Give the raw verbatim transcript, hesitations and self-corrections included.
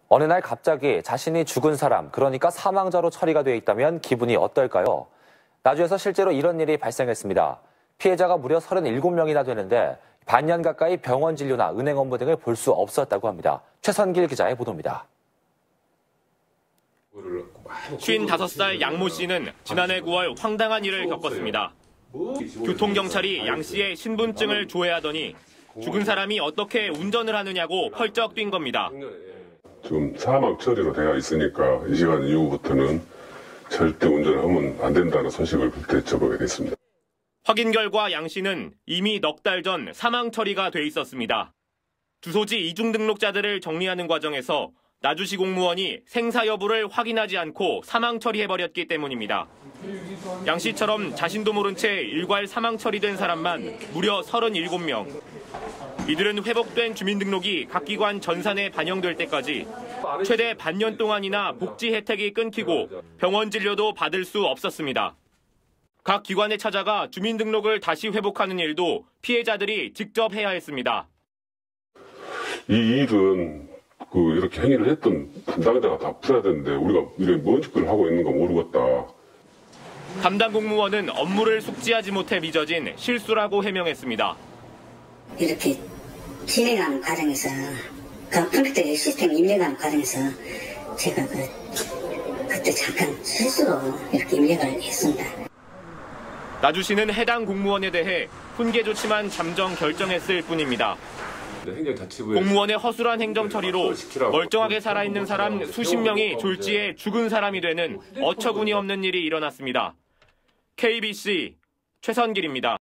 어느 날 갑자기 자신이 죽은 사람, 그러니까 사망자로 처리가 되어 있다면 기분이 어떨까요? 나주에서 실제로 이런 일이 발생했습니다. 피해자가 무려 서른일곱 명이나 되는데 반년 가까이 병원 진료나 은행 업무 등을 볼 수 없었다고 합니다. 최선길 기자의 보도입니다. 쉰다섯 살 양모 씨는 지난해 구월 황당한 일을 겪었습니다. 교통경찰이 양 씨의 신분증을 조회하더니 죽은 사람이 어떻게 운전을 하느냐고 펄쩍 뛴 겁니다. 지금 사망 처리로 되어 있으니까 이 시간 이후부터는 절대 운전을 하면 안 된다는 소식을 그때 접하게 됐습니다. 확인 결과 양 씨는 이미 넉 달 전 사망 처리가 돼 있었습니다. 주소지 이중 등록자들을 정리하는 과정에서 나주시 공무원이 생사 여부를 확인하지 않고 사망 처리해버렸기 때문입니다. 양 씨처럼 자신도 모른 채 일괄 사망 처리된 사람만 무려 서른일곱 명. 이들은 회복된 주민등록이 각 기관 전산에 반영될 때까지 최대 반년 동안이나 복지 혜택이 끊기고 병원 진료도 받을 수 없었습니다. 각 기관에 찾아가 주민등록을 다시 회복하는 일도 피해자들이 직접 해야 했습니다. 이 일은 그 이렇게 행위를 했던 담당자가 다 풀어야 되는데 우리가 이런 뭔 짓을 하고 있는 거 모르겠다. 담당 공무원은 업무를 숙지하지 못해 빚어진 실수라고 해명했습니다. 이렇게 진행하는 과정에서 그 컴퓨터 시스템 입력하는 과정에서 제가 그 그때 잠깐 실수로 이렇게 입력을 했습니다. 나주시는 해당 공무원에 대해 훈계 조치만 잠정 결정했을 뿐입니다. 공무원의 허술한 행정 처리로 멀쩡하게 살아있는 사람 수십 명이 졸지에 죽은 사람이 되는 어처구니 없는 일이 일어났습니다. 케이비씨 최선길입니다.